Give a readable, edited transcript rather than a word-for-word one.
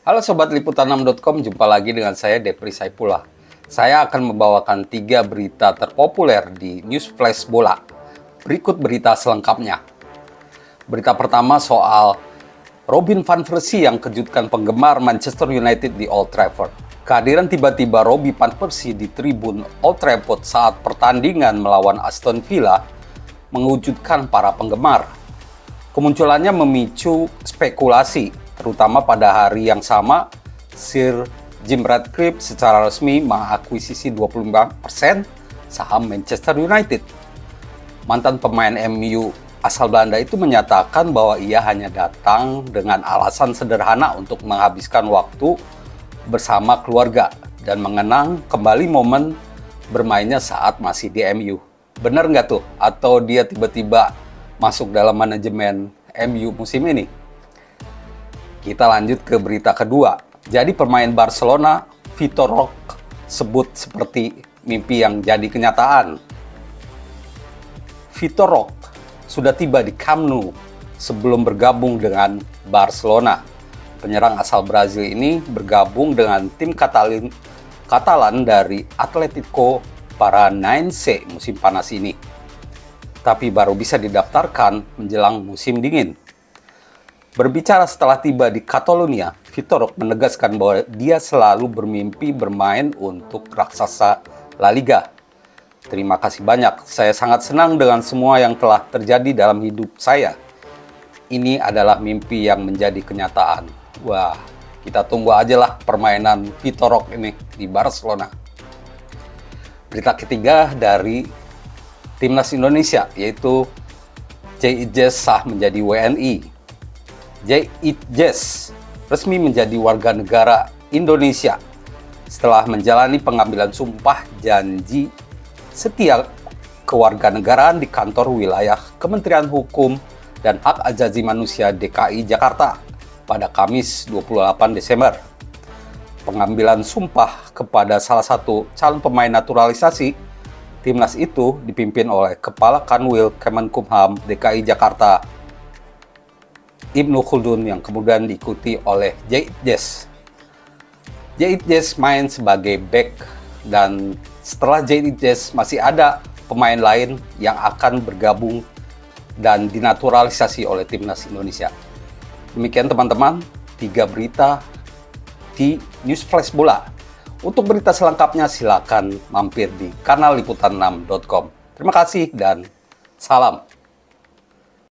Halo Sobat Liputan6.com, jumpa lagi dengan saya Depri Saipullah. Saya akan membawakan 3 berita terpopuler di News Flash Bola. Berikut berita selengkapnya. Berita pertama soal Robin van Persie yang kejutkan penggemar Manchester United di Old Trafford. Kehadiran tiba-tiba Robin van Persie di tribun Old Trafford saat pertandingan melawan Aston Villa mengejutkan para penggemar. Kemunculannya memicu spekulasi, terutama pada hari yang sama, Sir Jim Ratcliffe secara resmi mengakuisisi 25% saham Manchester United. Mantan pemain MU asal Belanda itu menyatakan bahwa ia hanya datang dengan alasan sederhana untuk menghabiskan waktu bersama keluarga dan mengenang kembali momen bermainnya saat masih di MU. Benar nggak tuh? Atau dia tiba-tiba masuk dalam manajemen MU musim ini? Kita lanjut ke berita kedua. Jadi pemain Barcelona, Vitor Roque, sebut seperti mimpi yang jadi kenyataan. Vitor Roque sudah tiba di Camp Nou sebelum bergabung dengan Barcelona. Penyerang asal Brazil ini bergabung dengan tim Katalan dari Atletico Paranaense musim panas ini. Tapi baru bisa didaftarkan menjelang musim dingin. Berbicara setelah tiba di Catalonia, Vitor Roque menegaskan bahwa dia selalu bermimpi bermain untuk raksasa La Liga. Terima kasih banyak, saya sangat senang dengan semua yang telah terjadi dalam hidup saya. Ini adalah mimpi yang menjadi kenyataan. Wah, kita tunggu aja lah permainan Vitor Roque ini di Barcelona. Berita ketiga dari Timnas Indonesia, yaitu J.I.J. sah menjadi WNI. J.I.J. resmi menjadi warga negara Indonesia setelah menjalani pengambilan sumpah janji setia kewarganegaraan di kantor wilayah Kementerian Hukum dan Hak Asasi Manusia DKI Jakarta pada Kamis 28 Desember. Pengambilan sumpah kepada salah satu calon pemain naturalisasi timnas itu dipimpin oleh Kepala Kanwil Kemenkumham DKI Jakarta, Ibnu Khaldun, yang kemudian diikuti oleh J.I.J. J.I.J. main sebagai back, dan setelah J.I.J. masih ada pemain lain yang akan bergabung dan dinaturalisasi oleh Timnas Indonesia. Demikian teman-teman, 3 berita di News Flash Bola. Untuk berita selengkapnya silakan mampir di kanal liputan6.com. Terima kasih dan salam.